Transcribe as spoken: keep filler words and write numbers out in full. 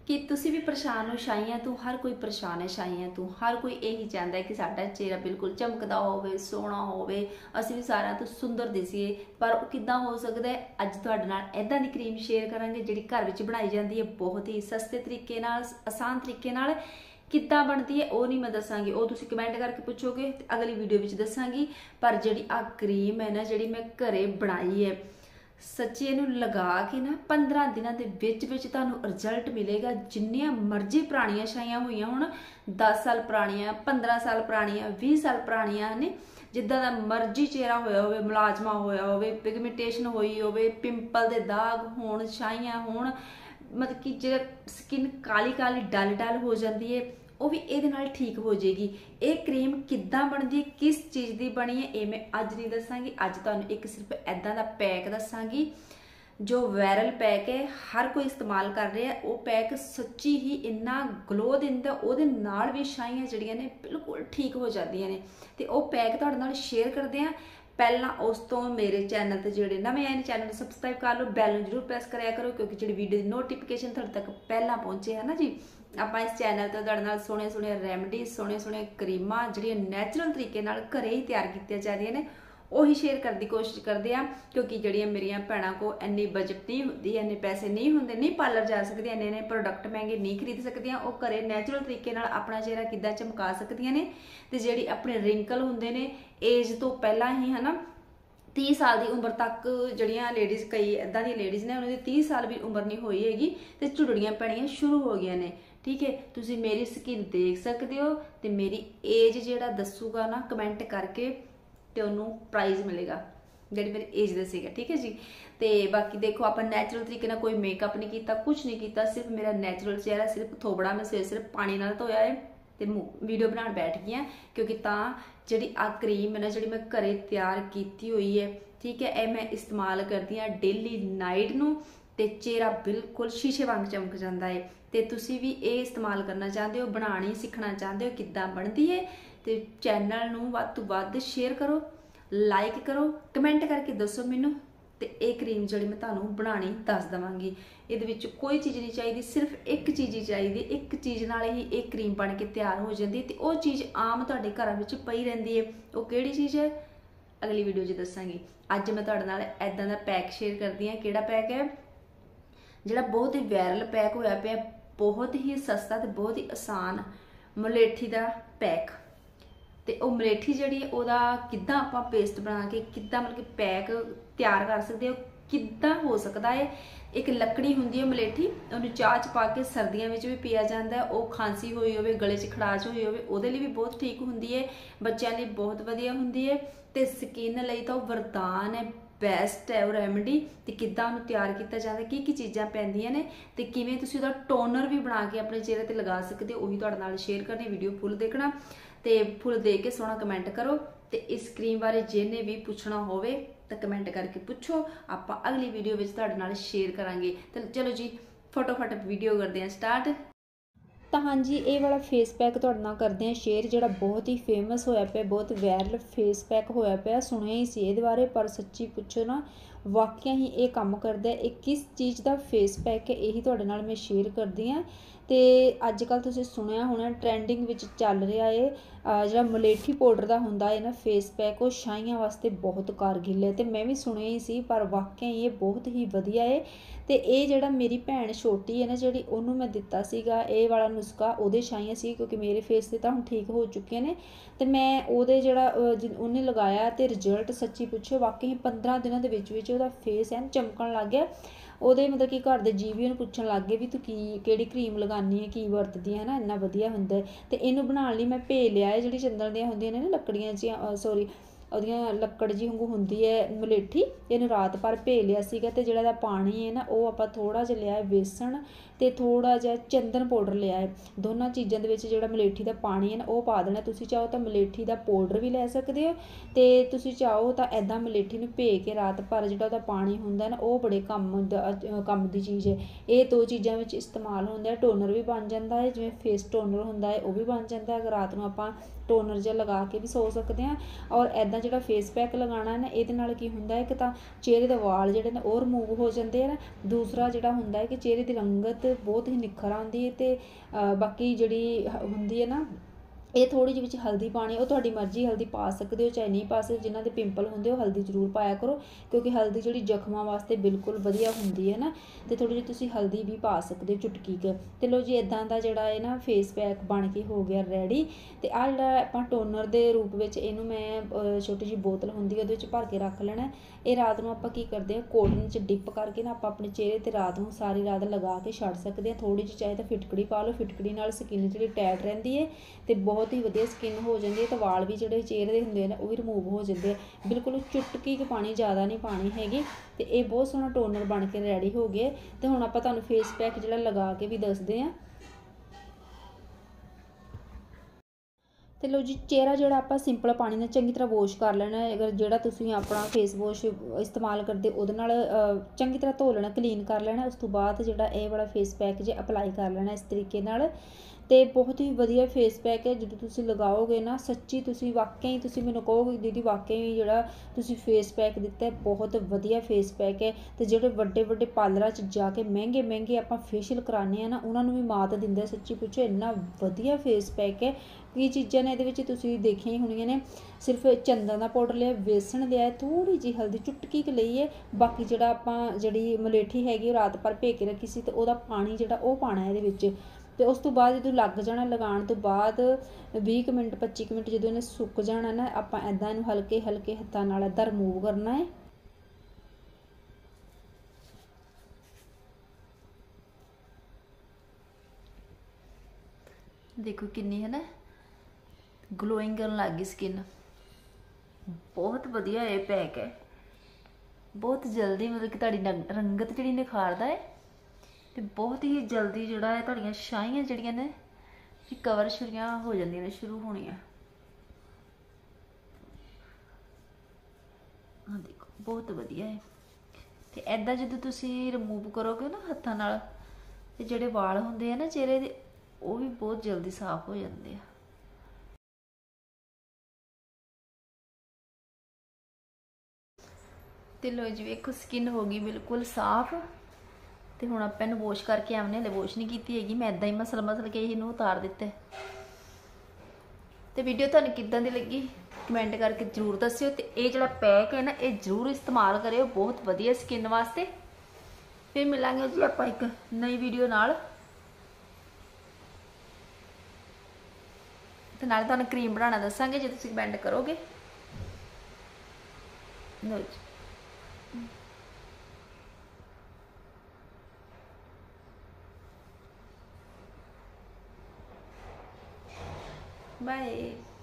कि तुसी भी परेशान हो छाइयां तू, हर कोई परेशान है छाइयां तू, हर कोई यही चाहता है कि साडा चेहरा बिल्कुल चमकदा होवे, सोहना होवे, असीं भी सारिਆਂ ਤੋਂ सुंदर दिसीए। पर ਉਹ ਕਿੱਦਾਂ हो सकता है? ਅੱਜ ਤੁਹਾਡੇ ਨਾਲ ਇਦਾਂ ਦੀ ਕਰੀਮ शेयर करांगे ਜਿਹੜੀ ਘਰ ਵਿੱਚ ਬਣਾਈ ਜਾਂਦੀ है बहुत ही सस्ते तरीके नाल, आसान तरीके नाल। किद्दां बनती है वो नहीं मैं दसांगी, वो तुसीं कमेंट करके पूछोगे ते अगली वीडियो विच दसांगी। पर जिहड़ी आ क्रीम है ना, जिहड़ी मैं घरे बनाई है, सच्ची इनू लगा के ना पंद्रह दिनों के विच विच तुहानू रिजल्ट मिलेगा। जिन्नियां मर्जी पुरानियां छाइयां होईयां होण, दस साल पुरानियां, पंद्रह साल पुरानियां, बीस साल पुरानियां ने, जिद्दां दा मर्जी चेहरा होया होवे, मुलाजमा होया होवे, पिगमेंटेशन होई होवे, पिंपल दे दाग होण, छाइयां होण, मतलब कि जो स्किन काली काली डल डल हो जाती है, वो भी ये नाल ठीक हो जाएगी। ये क्रीम किद्दां बनदी है, किस चीज़ की बनी है, ये मैं अज नहीं दसांगी। अज तुहानू एक सिर्फ इदां दा पैक दसांगी जो वायरल पैक है, हर कोई इस्तेमाल कर रहा है। वो पैक सच्ची ही इन्ना ग्लो दिंदा, उहदे नाल भी छाइयां जिहड़ियां ने बिल्कुल ठीक हो जांदियां ने। ते वो पैक तुहाडे नाल शेयर करदे आ। पहला उस तो मेरे चैनल ते जिहड़े नवे आए ने, चैनल को सबसक्राइब कर लो, बैल नूं जरूर प्रेस कराया करो, क्योंकि जिहड़ी वीडियो दी नोटिफिकेशन तुहाडे तक पहला पहुंचे है ना जी। आपां इस चैनल ते तुहाडे नाल सोहणे सोहणे रेमडी, सोहणे सोहणे क्रीमां जिहड़ियां नैचुरल तरीके नाल घरे ही तैयार कीतियां जांदियां ने, ਉਹੀ शेयर करने की कोशिश करते हैं। क्योंकि जड़ियाँ मेरिया भैनों को इन्नी बजट नहीं होती, इन्ने पैसे नहीं होंगे, नहीं पार्लर जा सकती, इन्ने इन्ने प्रोडक्ट महंगे नहीं खरीद सकती, वो घरे नैचुरल तरीके नाल अपना चेहरा किद्दां चमका सकदियां ने। ते जिहड़ी अपने रिंकल हुंदे ने एज तो पहला ही है ना, तीह साल की उम्र तक जड़ियाँ लेडीज़, कई इदां दी लेडीज़ ने उन्होंने तीह साल भी उम्र नहीं होई हैगी ते झुरड़ियां पैणियां शुरू हो गई ने। ठीक है, तुसीं मेरी स्किन देख सकते हो ते मेरी एज जिहड़ा दसूगा ना कमेंट करके, तो उन्होंने प्राइज़ मिलेगा जी मेरी एज दसेगा। ठीक है जी। तो बाकी देखो, आप नैचुरल तरीके ना कोई मेकअप नहीं किया, कुछ नहीं किया, सिर्फ मेरा नैचुरल चेहरा, सिर्फ थोबड़ा मैं सिर्फ सिर्फ पानी नाल धोया है तो वीडियो बनाने बैठ गई हैं। क्योंकि तां जिहड़ी आ क्रीम है ना, जिहड़ी मैं घरे तैयार की हुई है, ठीक है, यह मैं इस्तेमाल करती हाँ डेली नाइट नूं, ते चेहरा बिल्कुल शीशे वांग चमक जाता है। तो तुसीं भी ये इस्तेमाल करना चाहते हो, बनानी सीखना चाहते हो किद्दां बनती है, तो चैनल नूं वध तों वध शेयर करो, लाइक करो, कमेंट करके दसो मैनूं। तो ये क्रीम जिहड़ी मैं तुहानूं बनानी दस देवांगी। इहदे विच कोई चीज़ नहीं चाहिए, सिर्फ एक चीज़ ही चाहिए, एक चीज़ नाल ही एक क्रीम बन के तैयार हो जाती। तो वह चीज़ आम तुहाडे घरां विच पई रहिंदी है, वो किहड़ी चीज़ है अगली वीडियो 'च दसांगी। अज मैं तुहाडे नाल इदां दा पैक शेयर करदी हां। किहड़ा पैक है? जिहड़ा बहुत ही वायरल पैक होया पिया, बहुत ही सस्ता ते बहुत ही आसान, मलेठी दा पैक। तो वह मलेठी जी वह किद्दां आपां पेस्ट बना के किद्दां मतलब कि पैक तैयार कर सकते हो, किद्दां हो सकता है। एक लकड़ी हुंदी है मलेठी, उन्हें चाह च पा के सर्दियों में भी पिया जाता है। वह खांसी हुई होवे, गले च खड़ाच हुई होवे, उहदे लई भी बहुत ठीक हुंदी है, बच्चों लई बहुत वधिया हुंदी है। तो स्किन लई तां वरदान है, बेस्ट है वो रेमडी। तो किद्दां उहनूं तैयार किया जाता है, की की चीज़ां पैंदियां ने, ते किवें तुसीं उहदा टोनर भी बना के अपने चेहरे ते लगा सकते हो, वही तुहाडे नाल शेयर करनी। वीडियो फुल देखना ते फुल देख के सोहना कमेंट करो। तो इस क्रीम बारे जिन्हें भी पूछना होवे तो कमेंट करके पूछो, आपां अगली वीडियो में तुहाडे नाल शेयर करांगे। तो चलो जी फटोफट वीडियो करते हैं स्टार्ट। तो हाँ जी, ये वाला फेस पैक तुहाडे नाल करते हैं शेयर, जिहड़ा बहुत ही फेमस होया पिया, बहुत वायरल फेस पैक होया पिया। सुनिया ही सी इहदे बारे, पर सच्ची पुछो ना वाकई ही ये काम करदा है। ये किस चीज़ का फेस पैक है, यही तुहाडे नाल मैं शेयर करदी हाँ। तो अजकल तुसीं सुनिया होना ट्रेंडिंग विच चल रहा है जिहड़ा मलेठी पाउडर का हुंदा है ना फेस पैक, वो छाइयां वास्ते बहुत कारगिल है। तो मैं भी सुनिया ही सी, पर वाकई ये बहुत ही वधिया है। तो ये जिहड़ा मेरी भैन छोटी है ना, जिहड़ी उहनूं मैं दित्ता सीगा ये वाला नुस्खा, उहदे छाइयां सी, क्योंकि मेरे फेस ते तां हुण ठीक हो चुके ने। तो मैं उहदे जिहड़ा उहने लगाया तो रिजल्ट सच्ची पुछो वाकई पंद्रह दिनों के विच विच उहदा फेस है चमकण लग गया। ਉਹਦੇ मतलब कि घर के जी भी ਉਹਨੂੰ ਪੁੱਛਣ ਲੱਗ ਗਏ ਵੀ ਤੂੰ ਕੀ ਕਿਹੜੀ ਕਰੀਮ ਲਗਾਉਂਦੀ ਹੈ, ਕੀ ਵਰਤਦੀ ਹੈ ਨਾ, ਇੰਨਾ ਵਧੀਆ ਹੁੰਦਾ। ਤੇ ਇਹਨੂੰ ਬਣਾਉਣ ਲਈ ਮੈਂ ਭੇ ਲਿਆ ਹੈ, ਜਿਹੜੀ ਚੰਦਨ ਦੀਆਂ ਹੁੰਦੀਆਂ ਨੇ ਨਾ ਲੱਕੜੀਆਂ ਜਿਹੀਆਂ, ਸੌਰੀ ਉਹਦੀਆਂ ਲੱਕੜ ਜੀ ਵਾਂਗੂ ਹੁੰਦੀ ਹੈ ਮਲੇਠੀ, ਇਹਨੂੰ ਰਾਤ ਭਰ ਭੇ ਲਿਆ ਸੀਗਾ। ਤੇ ਜਿਹੜਾ ਇਹਦਾ ਪਾਣੀ ਹੈ ਨਾ, ਉਹ ਆਪਾਂ ਥੋੜਾ ਜਿਹਾ ਲਿਆ ਹੈ ਬੇਸਣ ਤੇ ਥੋੜਾ ਜਿਹਾ ਚੰਦਨ ਪਾਊਡਰ ਲਿਆ ਹੈ। ਦੋਨਾਂ ਚੀਜ਼ਾਂ ਦੇ ਵਿੱਚ ਜਿਹੜਾ ਮਲੇਠੀ ਦਾ ਪਾਣੀ ਹੈ ਨਾ ਉਹ ਪਾ ਦੇਣਾ। ਤੁਸੀਂ ਚਾਹੋ ਤਾਂ ਮਲੇਠੀ ਦਾ ਪਾਊਡਰ ਵੀ ਲੈ ਸਕਦੇ ਹੋ, ਤੇ ਤੁਸੀਂ ਚਾਹੋ ਤਾਂ ਐਦਾਂ ਮਲੇਠੀ ਨੂੰ ਭੇ ਕੇ ਰਾਤ ਭਰ ਜਿਹੜਾ ਉਹਦਾ ਪਾਣੀ ਹੁੰਦਾ ਨਾ, ਉਹ ਬੜੇ ਕੰਮ ਦਾ ਕੰਮ ਦੀ ਚੀਜ਼ ਹੈ। ਇਹ ਦੋ ਚੀਜ਼ਾਂ ਵਿੱਚ ਇਸਤੇਮਾਲ ਹੁੰਦਾ। ਟੋਨਰ ਵੀ ਬਣ ਜਾਂਦਾ ਹੈ, ਜਿਵੇਂ ਫੇਸ ਟੋਨਰ ਹੁੰਦਾ ਹੈ ਉਹ ਵੀ ਬਣ ਜਾਂਦਾ ਹੈ। ਅਗਰ ਰਾਤ ਨੂੰ ਆਪਾਂ ਟੋਨਰ ਜਿਹਾ ਲਗਾ ਕੇ ਵੀ ਸੋ ਸਕਦੇ ਹਾਂ, ਔਰ ਐਦਾਂ ਇੱਦਾਂ ਜਿਹੜਾ ਫੇਸ ਪੈਕ ਲਗਾਉਣਾ ਨਾ, ਇਹਦੇ ਨਾਲ ਕੀ ਹੁੰਦਾ ਹੈ, ਇੱਕ ਤਾਂ ਚਿਹਰੇ ਦੇ ਵਾਲ ਜਿਹੜੇ ਨੇ ਉਹ ਰਿਮੂਵ ਹੋ ਜਾਂਦੇ ਆ। ਦੂਸਰਾ ਜਿਹੜਾ ਹੁੰਦਾ ਹੈ ਕਿ ਚਿਹਰੇ ਦੀ ਰੰਗਤ ਬਹੁਤ ਹੀ ਨਿਖਰ ਆਉਂਦੀ ਹੈ। ਅਤੇ ਬਾਕੀ ਜਿਹੜੀ ਹੁੰਦੀ ਹੈ ਨਾ, ਇਹ ਥੋੜ੍ਹੀ ਜਿਹੀ ਵਿੱਚ ਹਲਦੀ ਪਾਉਣੀ, ਉਹ ਤੁਹਾਡੀ ਮਰਜ਼ੀ, ਹਲਦੀ ਪਾ ਸਕਦੇ ਹੋ ਚਾਹੇ ਨਹੀਂ ਪਾ ਸਕਦੇ। ਜਿਨ੍ਹਾਂ ਦੇ ਪਿੰਪਲ ਹੁੰਦੇ ਉਹ ਹਲਦੀ ਜ਼ਰੂਰ ਪਾਇਆ ਕਰੋ, ਕਿਉਂਕਿ ਹਲਦੀ ਜਿਹੜੀ ਜ਼ਖਮਾਂ ਵਾਸਤੇ ਬਿਲਕੁਲ ਵਧੀਆ ਹੁੰਦੀ ਹੈ ਨਾ। ਅਤੇ ਥੋੜ੍ਹੀ ਜਿਹੀ ਤੁਸੀਂ ਹਲਦੀ ਵੀ ਪਾ ਸਕਦੇ ਹੋ, ਚੁਟਕੀ ਕੁ। ਅਤੇ ਲਓ ਜੀ, ਇੱਦਾਂ ਦਾ ਜਿਹੜਾ ਹੈ ਨਾ ਫੇਸ ਪੈਕ ਬਣ ਕੇ ਹੋ ਗਿਆ ਰੈਡੀ। ਅਤੇ ਆਹ ਜਿਹੜਾ ਆਪਾਂ ਟੋਨਰ ਦੇ ਰੂਪ ਵਿੱਚ ਇਹਨੂੰ ਮੈਂ ਛੋਟੀ ਜਿਹੀ ਬੋਤਲ ਹੁੰਦੀ ਉਹਦੇ ਵਿੱਚ ਭਰ ਕੇ ਰੱਖ ਲੈਣਾ। ਇਹ ਰਾਤ ਨੂੰ ਆਪਾਂ ਕੀ ਕਰਦੇ ਹਾਂ, ਕੋਟਨ 'ਚ ਡਿਪ ਕਰਕੇ ਨਾ ਆਪਾਂ ਆਪਣੇ ਚਿਹਰੇ 'ਤੇ ਰਾਤ ਨੂੰ ਸਾਰੀ ਰਾਤ ਲਗਾ ਕੇ ਛੱਡ ਸਕਦੇ ਹਾਂ। ਥੋੜ੍ਹੀ ਜਿਹੀ ਚਾਹੇ ਤਾਂ ਫਿਟਕੜੀ ਪਾ ਲਓ, ਫਿਟਕੜੀ ਨਾਲ ਸਕਿਨ ਜਿਹੜੀ ਟੈਟ ਰਹਿੰਦੀ ਹੈ ਅਤੇ ਬਹੁਤ ਹੀ ਵਧੀਆ ਸਕਿਨ ਹੋ ਜਾਂਦੀ ਹੈ। ਅਤੇ ਵਾਲ ਵੀ ਜਿਹੜੇ ਚਿਹਰੇ ਦੇ ਹੁੰਦੇ ਨੇ ਉਹ ਵੀ ਰਿਮੂਵ ਹੋ ਜਾਂਦੇ ਆ। ਬਿਲਕੁਲ ਚੁਟਕੀ ਕੁ ਪਾਣੀ, ਜ਼ਿਆਦਾ ਨਹੀਂ ਪਾਣੀ ਹੈਗੀ। ਅਤੇ ਇਹ ਬਹੁਤ ਸੋਹਣਾ ਟੋਨਰ ਬਣ ਕੇ ਰੈਡੀ ਹੋ ਗਏ। ਅਤੇ ਹੁਣ ਆਪਾਂ ਤੁਹਾਨੂੰ ਫੇਸ ਪੈਕ ਜਿਹੜਾ ਲਗਾ ਕੇ ਵੀ ਦੱਸਦੇ ਹਾਂ। ਅਤੇ ਲਓ ਜੀ, ਚਿਹਰਾ ਜਿਹੜਾ ਆਪਾਂ ਸਿੰਪਲ ਪਾਣੀ ਨਾਲ ਚੰਗੀ ਤਰ੍ਹਾਂ ਵਾਸ਼ ਕਰ ਲੈਣਾ। ਅਗਰ ਜਿਹੜਾ ਤੁਸੀਂ ਆਪਣਾ ਫੇਸ ਵਾਸ਼ ਇਸਤੇਮਾਲ ਕਰਦੇ ਉਹਦੇ ਨਾਲ ਚੰਗੀ ਤਰ੍ਹਾਂ ਧੋ ਲੈਣਾ, ਕਲੀਨ ਕਰ ਲੈਣਾ। ਉਸ ਤੋਂ ਬਾਅਦ ਜਿਹੜਾ ਇਹ ਵਾਲਾ ਫੇਸ ਪੈਕ ਜੇ ਅਪਲਾਈ ਕਰ ਲੈਣਾ ਇਸ ਤਰੀਕੇ ਨਾਲ। ਅਤੇ ਬਹੁਤ ਹੀ ਵਧੀਆ ਫੇਸ ਪੈਕ ਹੈ। ਜਦੋਂ ਤੁਸੀਂ ਲਗਾਓਗੇ ਨਾ, ਸੱਚੀ ਤੁਸੀਂ ਵਾਕਿਆ ਹੀ ਤੁਸੀਂ ਮੈਨੂੰ ਕਹੋਗੇ ਦੀਦੀ ਵਾਕਿਆ ਹੀ ਜਿਹੜਾ ਤੁਸੀਂ ਫੇਸ ਪੈਕ ਦਿੱਤਾ ਬਹੁਤ ਵਧੀਆ ਫੇਸ ਪੈਕ ਹੈ। ਅਤੇ ਜਿਹੜੇ ਵੱਡੇ ਵੱਡੇ ਪਾਰਲਰਾਂ 'ਚ ਜਾ ਕੇ ਮਹਿੰਗੇ ਮਹਿੰਗੇ ਆਪਾਂ ਫੇਸ਼ੀਅਲ ਕਰਾਉਂਦੇ ਹਾਂ ਨਾ, ਉਹਨਾਂ ਨੂੰ ਵੀ ਮਾਤ ਦਿੰਦਾ। ਸੱਚੀ ਪੁੱਛੋ, ਇੰਨਾ ਵਧੀਆ ਫੇਸ ਪੈਕ ਹੈ। ਕੀ ਚੀਜ਼ਾਂ ਨੇ ਇਹਦੇ ਵਿੱਚ ਤੁਸੀਂ ਦੇਖੀਆਂ ਹੀ ਹੋਣੀਆਂ ਨੇ। ਸਿਰਫ ਚੰਦਨ ਦਾ ਪਾਊਡਰ ਲਿਆ, ਵੇਸਣ ਲਿਆ, ਥੋੜ੍ਹੀ ਜਿਹੀ ਹਲਦੀ ਚੁਟਕੀ ਕੁ ਲਈ ਹੈ। ਬਾਕੀ ਜਿਹੜਾ ਆਪਾਂ ਜਿਹੜੀ ਮਲੇਠੀ ਹੈਗੀ ਉਹ ਰਾਤ ਭਰ ਭੇ ਕੇ ਰੱਖੀ ਸੀ, ਅਤੇ ਉਹਦਾ ਪਾਣੀ ਜਿਹੜਾ ਉਹ ਪਾਉਣਾ ਇਹਦੇ ਵਿੱਚ। ਅਤੇ ਉਸ ਤੋਂ ਬਾਅਦ ਜਦੋਂ ਲੱਗ ਜਾਣਾ, ਲਗਾਉਣ ਤੋਂ ਬਾਅਦ ਵੀਹ ਕੁ ਮਿੰਟ ਪੱਚੀ ਕੁ ਮਿੰਟ ਜਦੋਂ ਇਹਨੇ ਸੁੱਕ ਜਾਣਾ ਨਾ, ਆਪਾਂ ਇੱਦਾਂ ਇਹਨੂੰ ਹਲਕੇ ਹਲਕੇ ਹੱਥਾਂ ਨਾਲ ਇੱਦਾਂ ਰਿਮੂਵ ਕਰਨਾ ਹੈ। ਦੇਖੋ ਕਿੰਨੀ ਹੈ ਨਾ ਗਲੋਇੰਗ ਕਰਨ ਲੱਗ ਗਈ ਸਕਿਨ। ਬਹੁਤ ਵਧੀਆ ਇਹ ਪੈਕ ਹੈ। ਬਹੁਤ ਜਲਦੀ ਮਤਲਬ ਕਿ ਤੁਹਾਡੀ ਰੰਗਤ ਜਿਹੜੀ ਨਿਖਾਰਦਾ ਹੈ। ਅਤੇ ਬਹੁਤ ਹੀ ਜਲਦੀ ਜਿਹੜਾ ਹੈ ਤੁਹਾਡੀਆਂ ਛਾਈਆਂ ਜਿਹੜੀਆਂ ਨੇ ਕਵਰ ਸ਼ੁਰੀਆਂ ਹੋ ਜਾਂਦੀਆਂ ਨੇ, ਸ਼ੁਰੂ ਹੋਣੀਆਂ। ਹਾਂ ਦੇਖੋ, ਬਹੁਤ ਵਧੀਆ ਹੈ। ਅਤੇ ਇੱਦਾਂ ਜਦੋਂ ਤੁਸੀਂ ਰਿਮੂਵ ਕਰੋਗੇ ਨਾ ਹੱਥਾਂ ਨਾਲ, ਅਤੇ ਜਿਹੜੇ ਵਾਲ ਹੁੰਦੇ ਆ ਨਾ ਚਿਹਰੇ ਦੇ, ਉਹ ਵੀ ਬਹੁਤ ਜਲਦੀ ਸਾਫ਼ ਹੋ ਜਾਂਦੇ ਆ। ਤੇ ਲੋ ਜੀ, ਵੇਖੋ ਸਕਿਨ ਹੋ ਗਈ ਬਿਲਕੁਲ ਸਾਫ਼। ਤੇ ਹੁਣ ਆਪਾਂ ਇਹਨੂੰ ਵਾਸ਼ ਕਰਕੇ ਆਉਣੇ, ਹਲੇ ਵਾਸ਼ ਨਹੀਂ ਕੀਤੀ ਹੈਗੀ, ਮੈਂ ਇਦਾਂ ਹੀ ਮਸਲ ਮਸਲ ਕੇ ਇਹਨੂੰ ਉਤਾਰ ਦਿੱਤਾ। ਤੇ ਵੀਡੀਓ ਤੁਹਾਨੂੰ ਕਿੱਦਾਂ ਦੀ ਲੱਗੀ ਕਮੈਂਟ ਕਰਕੇ ਜ਼ਰੂਰ ਦੱਸਿਓ। ਤੇ ਇਹ ਜਿਹੜਾ ਪੈਕ ਹੈ ਨਾ, ਇਹ ਜ਼ਰੂਰ ਇਸਤੇਮਾਲ ਕਰਿਓ, ਬਹੁਤ ਵਧੀਆ ਸਕਿਨ ਵਾਸਤੇ। ਫਿਰ ਮਿਲਾਂਗੇ ਜੀ ਆਪਾਂ ਇੱਕ ਨਈ ਵੀਡੀਓ ਨਾਲ। ਤੇ ਨਾਲ ਤੁਹਾਨੂੰ ਕਰੀਮ ਬਣਾਉਣਾ ਦੱਸਾਂਗੇ ਜੇ ਤੁਸੀਂ ਕਮੈਂਟ ਕਰੋਗੇ। ਲੋ ਜੀ, ਬਾਏ।